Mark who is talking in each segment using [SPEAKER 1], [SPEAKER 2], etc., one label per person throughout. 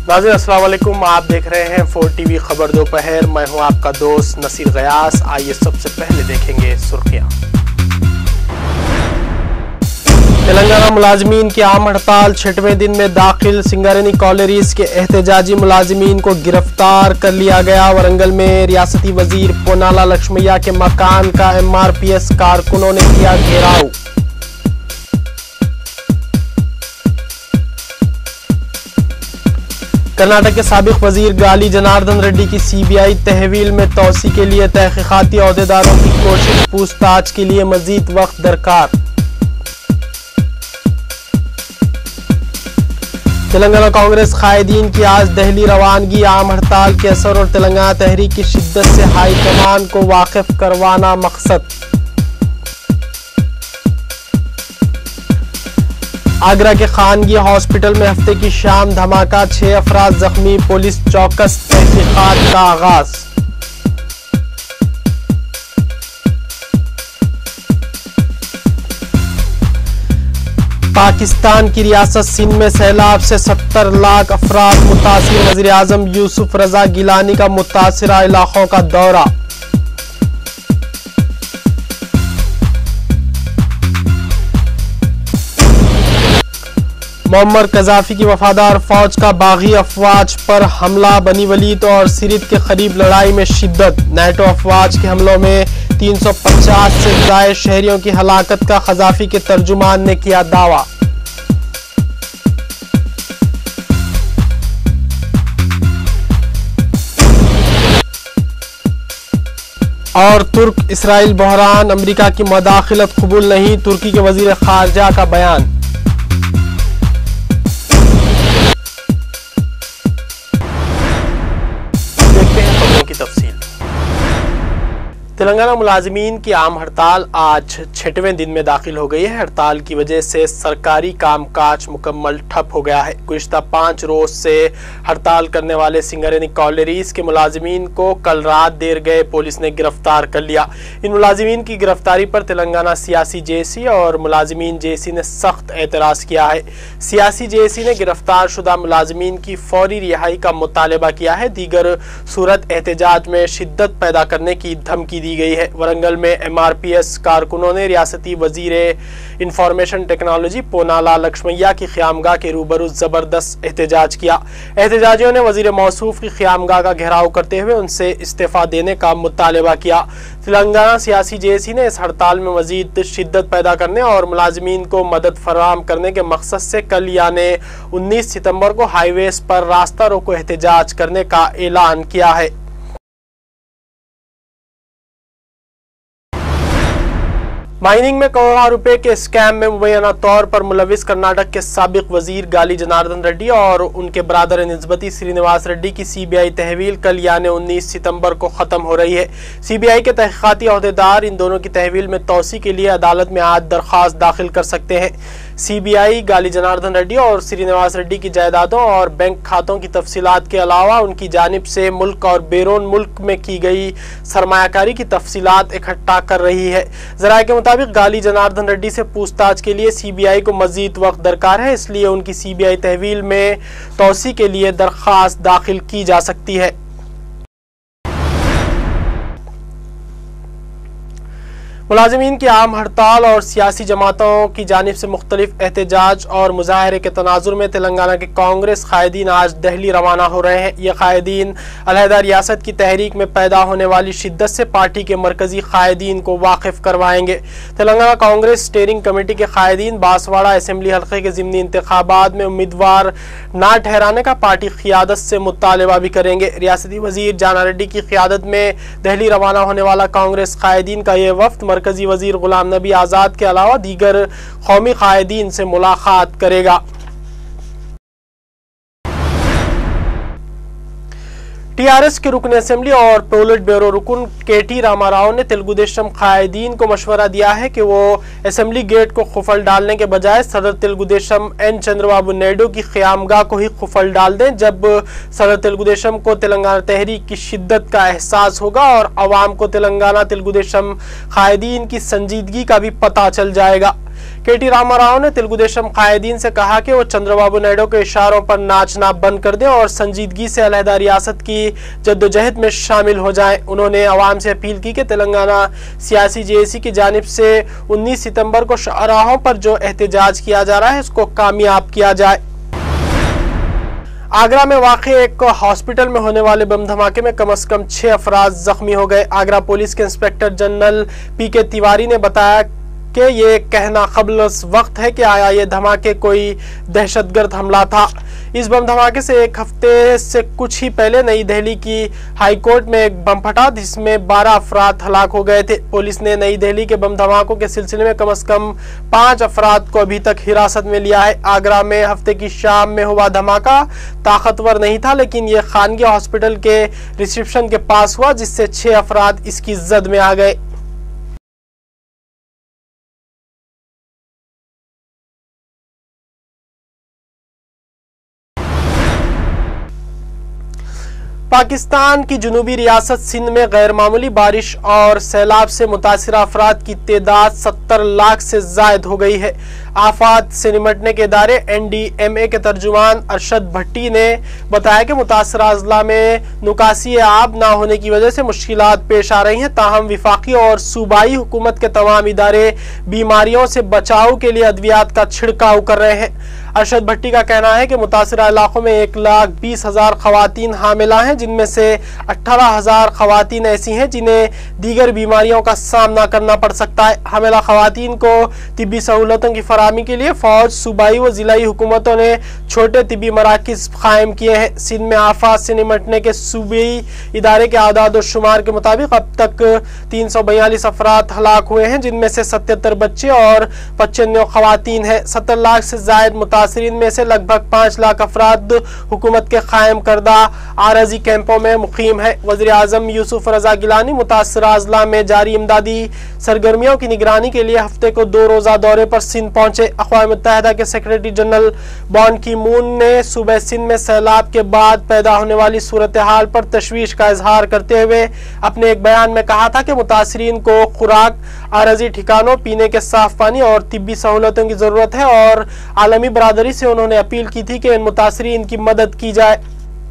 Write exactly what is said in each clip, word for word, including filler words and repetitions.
[SPEAKER 1] नाज़रीन अस्सलाम वालेकुम, आप देख रहे हैं फोर टीवी खबर दोपहर। मैं हूं आपका दोस्त नसीर गयास। आइए सबसे पहले देखेंगे सुर्खियां। तेलंगाना मुलाजमीन की आम हड़ताल छठवें दिन में दाखिल। सिंगरेनी कॉलेरीज के एहतजाजी मुलाजमीन को गिरफ्तार कर लिया गया। वरंगल में रियासती वजीर पोनाला लक्ष्मैया के मकान का एम आर पी एस कारकुनों ने किया घेराव। कर्नाटक के साबिक वजीर गाली जनार्दन रेड्डी की सी बी आई तहवील में तौसी के लिए तहकीकाती अहदेदारों की कोशिश। पूछताछ के लिए मजीद वक्त दरकार। तेलंगाना कांग्रेस कायदीन की आज दहली रवानगी। आम हड़ताल के असर और तेलंगाना तहरीक की शिद्दत से हाई कमान को वाकिफ करवाना मकसद। आगरा के खानगी हॉस्पिटल में हफ्ते की शाम धमाका, छह अफराद जख्मी। पुलिस चौकस, तहकीकात का आगाज। पाकिस्तान की रियासत सिंध में सैलाब से सत्तर लाख अफराद मुतासिर। वज़ीर आज़म यूसुफ रजा गिलानी का मुतासिरा इलाकों का दौरा। मुअम्मर कज़ाफी की वफादार फौज का बागी अफवाज पर हमला। बनी वलीद और सिरित के करीब लड़ाई में शिद्दत। नेटो अफवाज के हमलों में तीन सौ पचास से ज़ायद शहरियों की हलाकत का कज़ाफी के तर्जुमान ने किया दावा। और तुर्क इसराइल बहरान, अमेरिका की मदाखिलत कबूल नहीं। तुर्की के वजीर खारजा का बयान। तेलंगाना मुलाजमीन की आम हड़ताल आज छठवें दिन में दाखिल हो गई है। हड़ताल की वजह से सरकारी कामकाज मुकम्मल ठप हो गया है। गुज़िश्ता पाँच रोज से हड़ताल करने वाले सिंगरेनी कॉलेरीज के मुलाजमीन को कल रात देर गए पुलिस ने गिरफ्तार कर लिया। इन मुलाजमीन की गिरफ्तारी पर तेलंगाना सियासी जेसी और मुलाजमीन जेसी ने सख्त एतराज़ किया है। सियासी जेसी ने गिरफ्तार शुदा मुलाजमीन की फौरी रिहाई का मुतालबा किया है। दीगर सूरत एहतजाज में शिद्दत पैदा करने की धमकी दी गई है। वरंगल में एम आर पी एस कारकुनों ने रियासती वजीर इंफॉर्मेशन टेक्नोलॉजी पोनाला लक्ष्मैया की ख़यामगाह के रूबरू जबरदस्त एहतजाज किया। एहतजाजियों ने वजीर मौसूफ की ख़यामगाह का घेराव करते हुए उनसे इस्तीफ़ा देने का मुतालबा किया। तेलंगाना सियासी जेसी ने इस हड़ताल में मजीद शिद्दत पैदा करने और मुलाजमीन को मदद फराहम करने के मकसद से कल यानी उन्नीस सितम्बर को हाईवेज पर रास्ता रोको एहतजाज करने का ऐलान किया है। माइनिंग में करोड़ों रुपए के स्कैम में मुबैना तौर पर मुलविस कर्नाटक के साबिक वजीर गाली जनार्दन रेड्डी और उनके बरादर निस्बती श्रीनिवास रेड्डी की सी बी आई तहवील कल यानी उन्नीस सितंबर को ख़त्म हो रही है। सी बी आई के तहकीकाती अहदेदार इन दोनों की तहवील में तौसी के लिए अदालत में आज दरख्वास्त दाखिल कर सकते हैं। सी बी आई गाली जनार्दन रेड्डी और श्रीनिवास रेड्डी की जायदादों और बैंक खातों की तफसीलात के अलावा उनकी जानिब से मुल्क और बैरून मुल्क में की गई सरमायाकारी की तफसीलात इकट्ठा कर रही है। ज़राए के मुताबिक गाली जनार्दन रेड्डी से पूछताछ के लिए सी बी आई को मजीद वक्त दरकार है, इसलिए उनकी सी बी आई तहवील में तौसी के लिए दरख्वास्त दाखिल की जा सकती है। मुलाजमीन की आम हड़ताल और सियासी जमातों की जानिब से मुख्तलिफ एहतजाज और मुजाहरे के तनाजुर में तेलंगाना के कांग्रेस कायदीन आज दहली रवाना हो रहे हैं। ये कायदीन अलहदा रियासत की तहरीक में पैदा होने वाली शिद्दत से पार्टी के मरकजी कायदीन को वाकिफ करवाएंगे। तेलंगाना कांग्रेस स्टेयरिंग कमेटी के कायदीन बांसवाड़ा असम्बली हल्के के ज़िमनी इंतखाबात में उम्मीदवार ना ठहराने का पार्टी क़ियादत से मुतालबा भी करेंगे। रियासती वजीर जाना रेड्डी की क़ियादत में दहली रवाना होने वाला कांग्रेस कायदीन का ये वफ्द मरकजी वजीर गुलाम नबी आज़ाद के अलावा दीगर कौमी कायदीन से मुलाकात करेगा। टी आर एस के रुकन असम्बली और पोलिट ब्यूरो रुकन के टी रामाराव ने तेलुगु देशम कायदीन को मशवरा दिया है कि वो असम्बली गेट को खुफल डालने के बजाय सदर तेलुगु देशम एन चंद्रबाबू नायडू की क़यामगाह को ही खुफल डाल दें। जब सदर तेलुगु देशम को तेलंगाना तहरीक की शिद्दत का एहसास होगा और अवाम को तेलंगाना तेलुगु देशम कायदीन की संजीदगी का भी पता चल जाएगा। के टी रामा राव ने तेलुगु देशम कायदीन से कहा कि वो चंद्रबाबू नायडू के इशारों पर नाचना बंद कर दें और संजीदगी से अलहदा रियासत की जद्दोजहद में शामिल हो जाएं। उन्होंने अवाम से अपील की कि तेलंगाना सियासी जेएसी की जानिब से उन्नीस सितंबर को शाहराहों पर जो एहतजाज किया जा रहा है उसको कामयाब किया जाए। आगरा में वाक़ एक हॉस्पिटल में होने वाले बम धमाके में कम से कम छह अफराद जख्मी हो गए। आगरा पुलिस के इंस्पेक्टर जनरल पी के तिवारी ने बताया कि ये कहना कबल वक्त है कि आया ये धमाके कोई दहशतगर्द हमला था। इस बम धमाके से एक हफ्ते से कुछ ही पहले नई दिल्ली की हाई कोर्ट में एक बम फटा जिसमें बारह अफराद हलाक हो गए थे। पुलिस ने नई दिल्ली के बम धमाकों के सिलसिले में कम से कम पांच अफराद को अभी तक हिरासत में लिया है। आगरा में हफ्ते की शाम में हुआ धमाका ताकतवर नहीं था, लेकिन ये खानगी हॉस्पिटल के रिसेप्शन के पास हुआ जिससे छह अफराद इसकी जद में आ गए। पाकिस्तान की जुनूबी रियासत सिंध में गैर मामूली बारिश और सैलाब से मुतासिरा अफराद की तादाद सत्तर लाख से जायद हो गई है। आफात से निमटने के इदारे एन डी एम ए के तर्जुमान अरशद भट्टी ने बताया कि मुतासरा अजला में निकासी आब ना होने की वजह से मुश्किलात पेश आ रही हैं। ताहम विफाकी और सूबाई हुकूमत के तमाम इदारे बीमारियों से बचाव के लिए अद्वियात का छिड़काव कर रहे हैं। अरशद भट्टी का कहना है कि मुतासरा इलाकों में एक लाख बीस हजार खवातीन हामिला हैं, जिनमें से अठारह हजार खवातीन ऐसी हैं जिन्हें दीगर बीमारियों का सामना करना पड़ सकता है। हामिला खवातीन को तिब्बी सहूलतों की फराहमी के लिए फौज, सूबाई व जिलाई हुकूमतों ने छोटे तिब्बी मराकिज कायम किए हैं। सिंध में आफात से निमटने के सूबाई इदारे के आदाद और शुमार के मुताबिक अब तक तीन सौ बयालीस अफराद हलाक हुए हैं, जिनमें से सतहत्तर बच्चे और पचानवे खवातीन हैं। सत्तर लाख से जायद मुतासरीन में से लगभग पाँच लाख अफराद हुकूमत के कायम करदा आरजी कैंपों में मुकीम है। वज़ीर आज़म यूसुफ रजा गिलानी मुतासरा अजला में जारी इमदादी सरगर्मियों की निगरानी के लिए हफ्ते को दो रोजा दौरे पर सिंध पहुंचे। अक़वाम मुत्तहिदा के सेक्रेटरी जनरल बान की मून ने सूबे सिंध में सैलाब के बाद पैदा होने वाली सूरत हाल पर तशवीश का इजहार करते हुए अपने एक बयान में कहा था कि मुतासरीन को खुराक, आरजी ठिकानों, पीने के साफ पानी और तिब्बी सहूलतों की जरूरत है और आलमी बरादरी से उन्होंने अपील की थी कि इन मुतासरीन की मदद की जाए।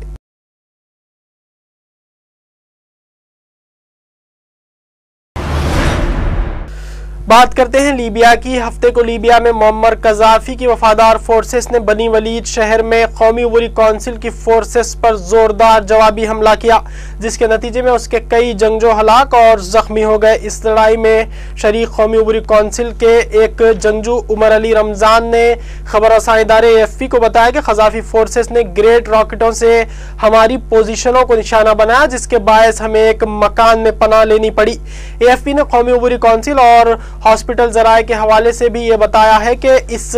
[SPEAKER 1] बात करते हैं लीबिया की। हफ्ते को लीबिया में मुअम्मर कज़ाफी की वफादार फोर्सेस ने बनी वलीद शहर में कौमी उबूरी कौंसिल की फोर्सेस पर जोरदार जवाबी हमला किया, जिसके नतीजे में उसके कई जंगजू हलाक और जख्मी हो गए। इस लड़ाई में शरीक कौमी उबूरी कौंसिल के एक जंगजू उमर अली रमजान ने खबर रसां इदारे ए एफ पी को बताया कि कज़ाफी फोर्सेस ने ग्रेट रॉकेटों से हमारी पोजीशनों को निशाना बनाया, जिसके बायस हमें एक मकान में पनाह लेनी पड़ी। ए एफ पी ने कौमी उबूरी कौंसिल और हॉस्पिटल जराये के हवाले से भी ये बताया है कि इस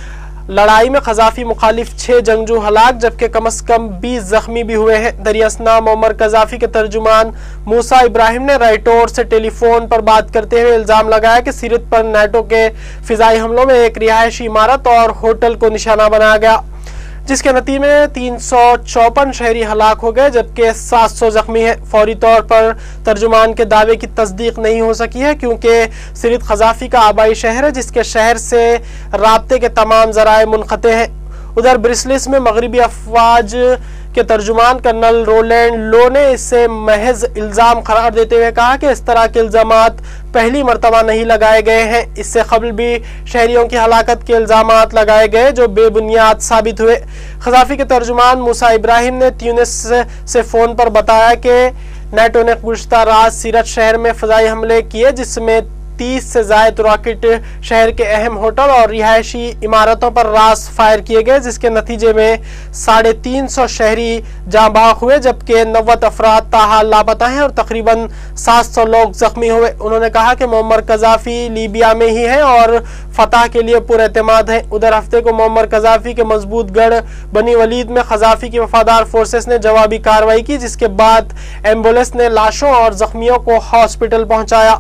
[SPEAKER 1] लड़ाई में कज़ाफी मुखालिफ छह जंगजू हलाक जबकि कम से कम बीस जख्मी भी हुए हैं। दरियासना मुअम्मर कज़ाफी के तर्जुमान मूसा इब्राहिम ने राइटोर से टेलीफोन पर बात करते हुए इल्जाम लगाया कि सीरत पर नेटो के फिजाई हमलों में एक रिहायशी इमारत और होटल को निशाना बनाया गया, जिसके नतीजे में तीन सौ चौपन शहरी हलाक हो गए जबकि सात सौ जख्मी हैं। फौरी तौर पर तर्जुमान के दावे की तस्दीक नहीं हो सकी है क्योंकि सिरित कज़ाफी का आबाई शहर है, जिसके शहर से राब्ते के तमाम जराए मुनक़ते हैं। उधर ब्रिसलिस में मगरबी अफवाज के तर्जुमान कर्नल रोलैंड लो ने इसे महज इल्ज़ाम करार देते हुए कहा कि इस तरह के इल्ज़ामात पहली मरतबा नहीं लगाए गए हैं। इससे कबल भी शहरियों की हलाकत के इल्ज़ामात लगाए गए जो बेबुनियाद साबित हुए। कज़ाफी के तर्जुमान मूसा इब्राहिम ने ट्यूनिस से फ़ोन पर बताया कि नेटो ने गुज़श्ता रात सीरत शहर में फ़ज़ाई हमले किए, जिसमें तीस से ज़ायद रॉकेट शहर के अहम होटल और रिहायशी इमारतों पर रास फायर किए गए, जिसके नतीजे में साढ़े तीन सौ शहरी जाँ बहक हुए जबकि नब्बे अफराद ताहाल लापता हैं और तकरीबन सात सौ लोग जख्मी हुए। उन्होंने कहा कि मुअम्मर कज़ाफी लीबिया में ही है और फतह के लिए पुरएतमाद है। उधर हफ्ते को मुअम्मर कज़ाफी के मजबूत गढ़ बनी वलीद में कज़ाफी की वफादार फोर्सेस ने जवाबी कार्रवाई की, जिसके बाद एम्बुलेंस ने लाशों और जख्मियों को हॉस्पिटल पहुंचाया।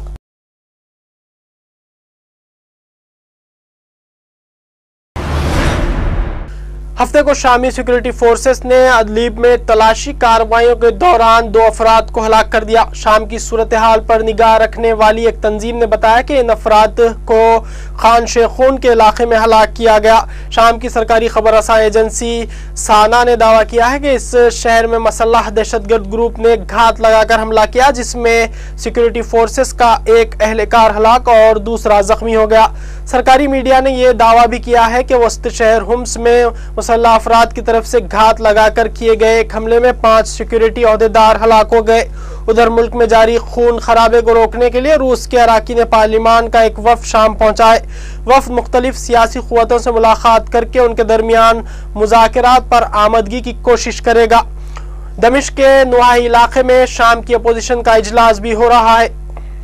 [SPEAKER 1] हफ्ते को शामी सिक्योरिटी फोर्सेस ने अदलीब में तलाशी कार्रवाइयों के दौरान दो अफराद को हलाक कर दिया। शाम की सूरत हाल पर निगाह रखने वाली एक तंजीम ने बताया कि इन अफराद को खान शेखून के इलाके में हलाक किया गया। शाम की सरकारी खबर रसा एजेंसी साना ने दावा किया है कि इस शहर में मसल्लह दहशतगर्द ग्रुप ने घात लगाकर हमला किया, जिसमें सिक्योरिटी फोर्सेस का एक एहलकार हलाक और दूसरा जख्मी हो गया। सरकारी मीडिया ने यह दावा भी किया है कि वस्त शहर हुम्स में मुसल्लह अफराद की तरफ से घात लगाकर किए गए एक हमले में पांच सिक्योरिटी ओहदेदार हलाक हो गए। उधर मुल्क में जारी खून खराबे को रोकने के लिए रूस के अराकीन पार्लिमान का एक वफ्द शाम पहुंचाए। वफ्द मुख्तलिफ सियासी क़ुव्वतों से मुलाकात करके उनके दरमियान मुज़ाकरात पर आमदगी की कोशिश करेगा। दमिश्क के नुआही इलाके में शाम की अपोजिशन का इजलास भी हो रहा है।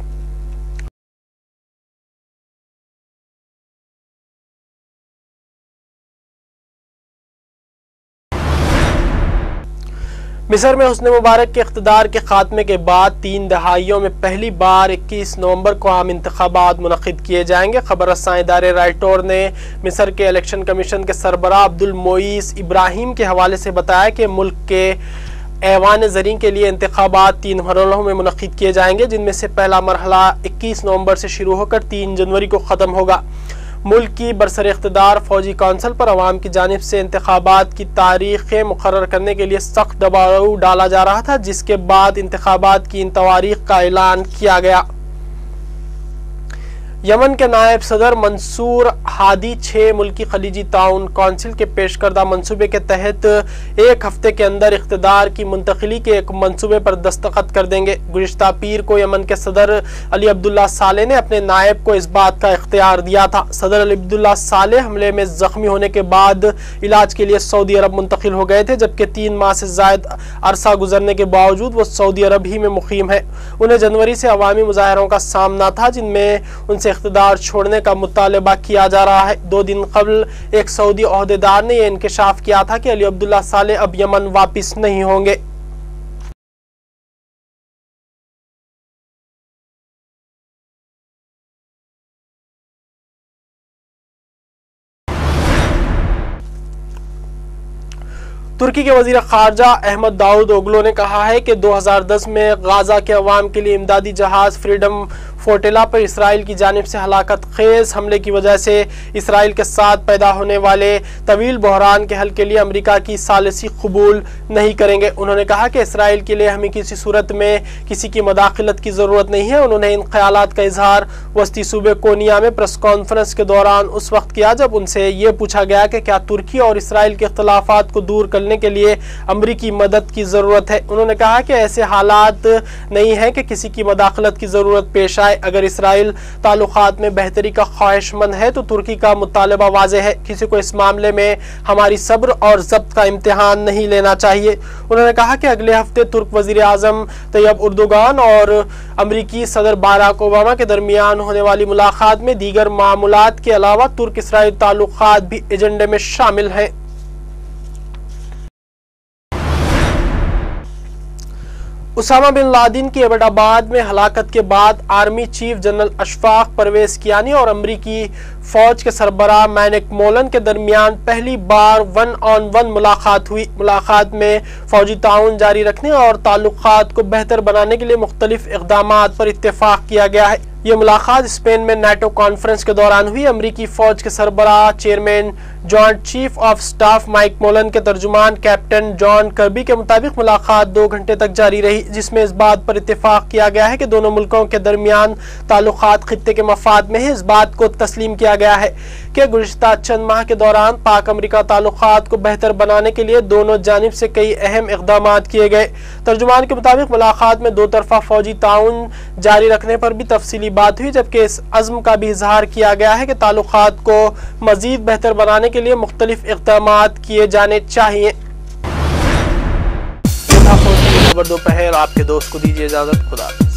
[SPEAKER 1] मिस्र में हुस्न मुबारक के इख्तिदार के खात्मे के बाद तीन दहाइयों में पहली बार इक्कीस नवंबर को आम इंतखाबात मुनक़िद किए जाएंगे। खबर रसां इदारे राइटोर ने मिस्र के इलेक्शन कमीशन के सरबराह अब्दुल मोईस इब्राहिम के हवाले से बताया कि मुल्क के ऐवान ज़रीं के लिए इंतखाबात तीन मरहलों में मुनक़िद किए जाएंगे, जिनमें से पहला मरहला इक्कीस नवंबर से शुरू होकर तीन जनवरी को ख़त्म होगा। मुल्क की बरसर इख्तिदार फौजी कौंसिल पर अवाम की जानिब से इंतखाबात की तारीखें मुकर्रर करने के लिए सख्त दबाव डाला जा रहा था, जिसके बाद इंतखाबात की इन तवारीख का ऐलान किया गया। यमन के नायब सदर मंसूर हादी छह मुल्की खलीजी ताउन कौंसिल के पेश करदा मंसूबे के तहत एक हफ्ते के अंदर इख्तिदार की मुंतकिली के एक मंसूबे पर दस्तखत कर देंगे। गुज़िश्ता पीर को यमन के सदर अली अब्दुल्ला सालेह ने अपने नायब को इस बात का इख्तियार दिया था। सदर अली अब्दुल्ला सालेह हमले में जख्मी होने के बाद इलाज के लिए सऊदी अरब मुंतकिल हो गए थे, जबकि तीन माह से जायद अरसा गुजरने के बावजूद वो सऊदी अरब ही में मुकीम है। उन्हें जनवरी से अवामी मुजाहरों का सामना था, जिनमें उनसे इख्तिदार छोड़ने का मुतालबा किया जा रहा है। दो दिन कबल एक सऊदी ओहदेदार ने यह इंकशाफ किया था कि अली अब्दुल्ला सालेह अब यमन वापिस नहीं होंगे। तुर्की के वज़ीर ख़ारजा अहमद दाऊद ओगलो ने कहा है कि दो हज़ार दस में गाज़ा के अवाम के लिए इमदादी जहाज़ फ्रीडम फोर्टेला पर इसराइल की जानिब से हलाकत खेज हमले की वजह से इसराइल के साथ पैदा होने वाले तवील बहरान के हल के लिए अमेरिका की सालिसी कबूल नहीं करेंगे। उन्होंने कहा कि इसराइल के लिए हमें किसी सूरत में किसी की मदाखलत की ज़रूरत नहीं है। उन्होंने इन ख्यालात का इजहार वस्ती सूबे कोनिया में प्रेस कॉन्फ्रेंस के दौरान उस वक्त किया जब उनसे ये पूछा गया कि क्या तुर्की और इसराइल के इख्तलाफात को दूर करने के लिए अमरीकी मदद की ज़रूरत है। उन्होंने कहा कि ऐसे हालात नहीं है कि किसी की मदाखलत की ज़रूरत पेश आए। अगर इसराइल ताल्लुकात में बेहतरी का ख्वाहिशमंद है तो तुर्की का मुतालबा वाज़ेह है। किसी को इस मामले में हमारी सब्र और ज़ब्त का इम्तिहान नहीं लेना चाहिए। उन्होंने कहा कि अगले हफ्ते तुर्क वज़ीर आज़म तैयब उर्दुगान और अमरीकी सदर बाराक ओबामा के दरमियान होने वाली मुलाकात में दीगर मामूलात के अलावा तुर्क इसराइल ताल्लुकात भी एजेंडे में शामिल हैं। उसामा बिन लादेन की एबटाबाद में हलाकत के बाद army chief general Ashfaq Parvez Kayani और अमरीकी फौज के सरबराह मैकमोलन के दरमियान पहली बार वन ऑन वन मुलाकात हुई। मुलाकात में फौजी ताउन जारी रखने और ताल्लुकात को बेहतर बनाने के लिए मुख्तलिफ इक़दामात पर इत्तेफाक किया गया है। ये मुलाकात स्पेन में नेटो कॉन्फ्रेंस के दौरान हुई। अमरीकी फौज के सरबराह chairman joint chief of staff Mike Mullen के तर्जुमान कैप्टन जॉन कर्बी के मुताबिक मुलाकात दो घंटे तक जारी रही, जिसमें इस बात पर इत्तेफाक किया गया है कि दोनों मुल्कों के दरमियान ताल्लुकात खित्ते के मफाद में है। इस बात को तस्लीम किया गया है कि गुज़िश्ता चंद माह के दौरान पाक अमरीका ताल्लुकात को बेहतर बनाने के लिए दोनों जानिब से कई अहम इक़दामात किए गए। तर्जुमान के मुताबिक मुलाकात में दो तरफा फौजी ताउन जारी रखने पर भी तफसीली बात हुई, जबकि इस अज़्म का भी इजहार किया गया है कि ताल्लुकात को मजीद बेहतर बनाने के लिए मुख्तलिफ इक़दामात किए जाने चाहिए। खबर दोपहर आपके दोस्त को दीजिए इजाज़त। खुदा।